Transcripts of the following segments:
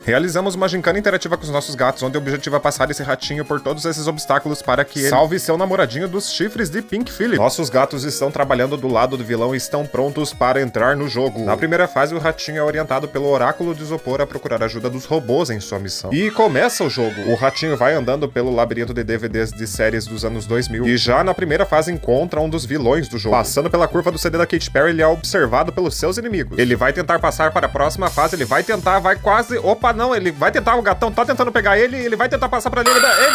Realizamos uma gincana interativa com os nossos gatos, onde o objetivo é passar esse ratinho por todos esses obstáculos para que ele salve seu namoradinho dos chifres de Pink Phillip. Nossos gatos estão trabalhando do lado do vilão e estão prontos para entrar no jogo. Na primeira fase, o ratinho é orientado pelo oráculo de isopor a procurar ajuda dos robôs em sua missão. E começa o jogo. O ratinho vai andando pelo labirinto de DVDs de séries dos anos 2000 e já na primeira fase encontra um dos vilões do jogo. Passando pela curva do CD da Katy Perry, ele é observado pelos seus inimigos. Ele vai tentar passar para a próxima fase, ele vai tentar, vai quase... Opa, não, ele vai tentar, o gatão tá tentando pegar ele vai tentar passar pra ele,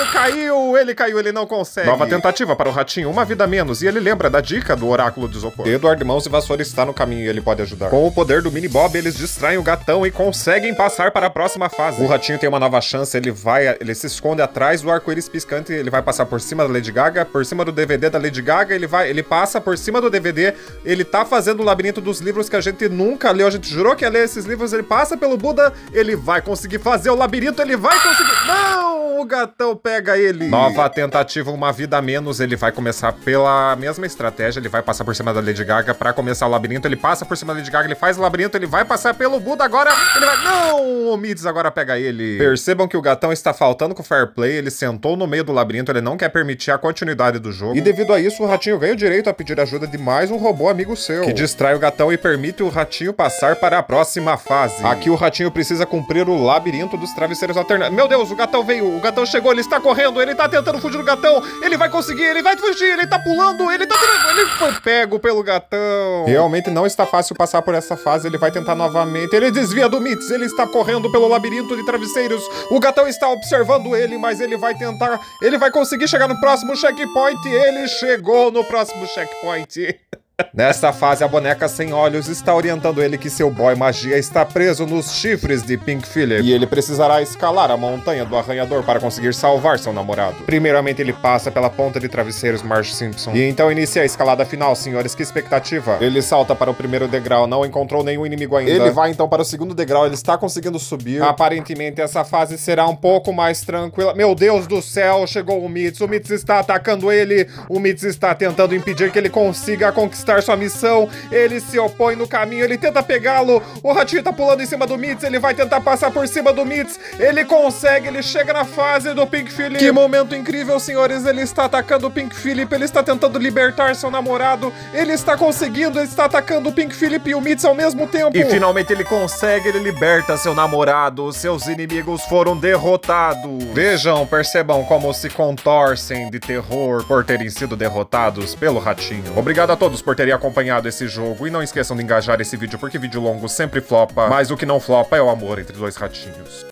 ele caiu, ele não consegue. Nova tentativa para o ratinho, uma vida menos, e ele lembra da dica do oráculo de isopor. Edward Mãos e Vassoura está no caminho e ele pode ajudar. Com o poder do Mini Bob, eles distraem o gatão e conseguem passar para a próxima fase. O ratinho tem uma nova chance, ele se esconde atrás do arco-íris piscante, ele vai passar por cima da Lady Gaga, por cima do DVD da Lady Gaga, ele passa por cima do DVD, ele tá fazendo o labirinto dos livros que a gente nunca leu, a gente jurou que ia ler esses livros, ele passa pelo Buda, ele vai conseguir fazer o labirinto, ele vai conseguir... Não! O gatão pega ele. Nova tentativa, uma vida a menos, ele vai começar pela mesma estratégia, ele vai passar por cima da Lady Gaga pra começar o labirinto, ele passa por cima da Lady Gaga, ele faz o labirinto, ele vai passar pelo Buda, agora ele vai... Não! O Mids agora pega ele. Percebam que o gatão está faltando com o fair play, ele sentou no meio do labirinto, ele não quer permitir a continuidade do jogo. E devido a isso, o ratinho ganha o direito a pedir ajuda de mais um robô amigo seu, que distrai o gatão e permite o ratinho passar para a próxima fase. Aqui o ratinho precisa cumprir o labirinto dos travesseiros alternados. Meu Deus, o gatão veio, o gatão chegou, ele está correndo, ele tá tentando fugir do gatão, ele vai conseguir, ele vai fugir, ele tá pulando, ele foi pego pelo gatão. Realmente não está fácil passar por essa fase, ele vai tentar novamente, ele desvia do Mids, ele está correndo pelo labirinto de travesseiros, o gatão está observando ele, mas ele vai tentar, ele vai conseguir chegar no próximo checkpoint, ele chegou no próximo checkpoint. Nesta fase, a boneca sem olhos está orientando ele que seu boy magia está preso nos chifres de Pink Phillip e ele precisará escalar a montanha do arranhador para conseguir salvar seu namorado. Primeiramente, ele passa pela ponta de travesseiros Marge Simpson e então inicia a escalada final, senhores, que expectativa. Ele salta para o primeiro degrau, não encontrou nenhum inimigo ainda. Ele vai então para o segundo degrau, ele está conseguindo subir. Aparentemente, essa fase será um pouco mais tranquila. Meu Deus do céu, chegou o Mids está atacando ele, o Mids está tentando impedir que ele consiga conquistar sua missão, ele se opõe no caminho, ele tenta pegá-lo, o ratinho tá pulando em cima do Mids, ele vai tentar passar por cima do Mids, ele consegue, ele chega na fase do Pink Phillip. Que momento incrível, senhores, ele está atacando o Pink Phillip, ele está tentando libertar seu namorado, ele está conseguindo, ele está atacando o Pink Phillip e o Mids ao mesmo tempo. E finalmente ele consegue, ele liberta seu namorado, seus inimigos foram derrotados. Vejam, percebam como se contorcem de terror por terem sido derrotados pelo ratinho. Obrigado a todos por terem acompanhado esse jogo e não esqueçam de engajar esse vídeo porque vídeo longo sempre flopa, mas o que não flopa é o amor entre dois ratinhos.